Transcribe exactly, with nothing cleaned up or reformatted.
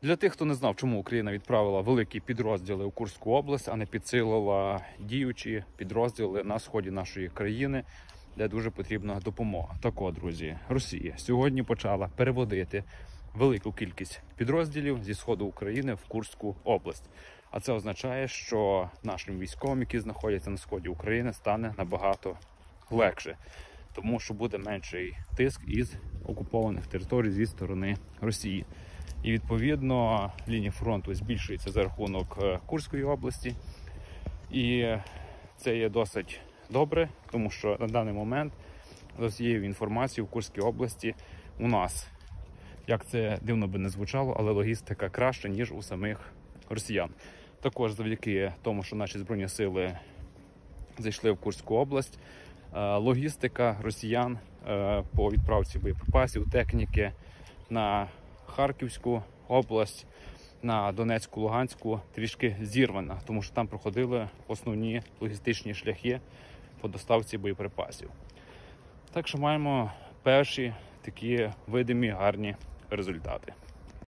Для тих, хто не знав, чому Україна відправила великі підрозділи у Курську область, а не підсилила діючі підрозділи на сході нашої країни, де дуже потрібна допомога. Так от, друзі, Росія сьогодні почала переводити велику кількість підрозділів зі сходу України в Курську область. А це означає, що нашим військовим, які знаходяться на сході України, стане набагато легше, тому що буде менший тиск із окупованих територій зі сторони Росії. І відповідно лінія фронту збільшується за рахунок Курської області. І це є досить добре, тому що на даний момент за всією інформацією в Курській області у нас, як це дивно би не звучало, але логістика краща, ніж у самих росіян. Також завдяки тому, що наші Збройні сили зайшли в Курську область, логістика росіян по відправці боєприпасів, техніки на Харківську область, на Донецьку, Луганську трішки зірвана, тому що там проходили основні логістичні шляхи по доставці боєприпасів. Так що маємо перші такі видимі гарні результати.